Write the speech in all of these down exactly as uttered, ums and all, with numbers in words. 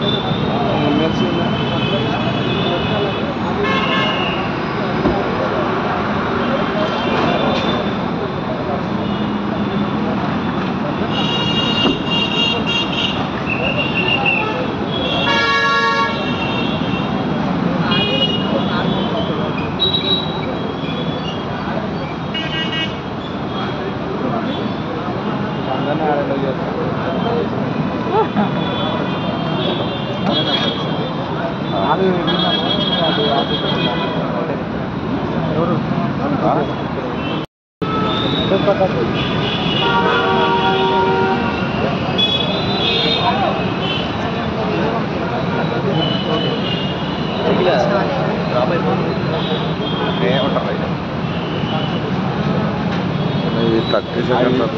thirty seconds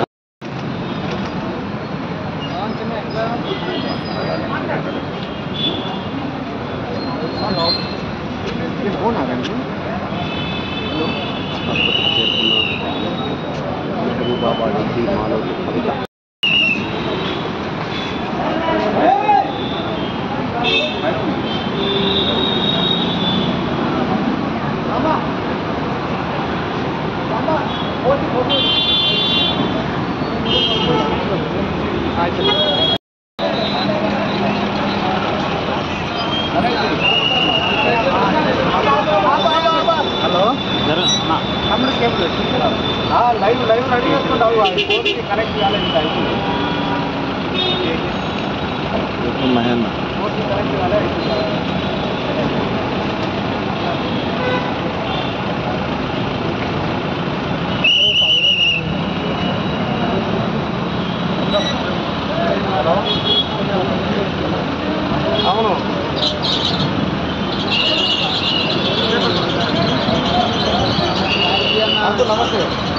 phone ఆగండి బాబా మాలో కవిత హలో తమ్ముడు కేబుల్ లైవ్ లైవ్ రెడీ చేసుకుంటావు కనెక్ట్ కాలేదు మహేంద్ర కనెక్ట్ కాలేదు అవును అంకుల్ నమస్తే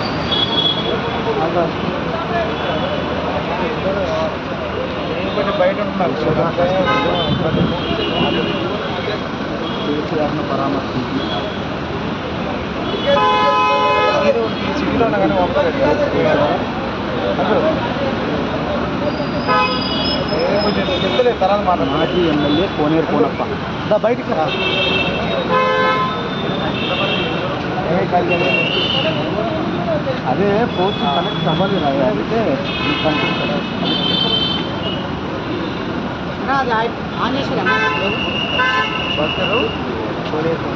కొంచెం బయట ఉంటున్నారు కేసీఆర్ను పరామర్శించి మీరు ఈ సిటీలో ఉన్నా కానీ ఒక్కలేదు కొంచెం చెప్తలేదు తర్వాత మాట మాజీ ఎమ్మెల్యే కోనేరు కోనప్ప దా బయటికి రా అదే పోస్ట్ కనెక్ట్ అవ్వాలి అయితే అది ఆన్ చేసారా బస్సు కోనేరు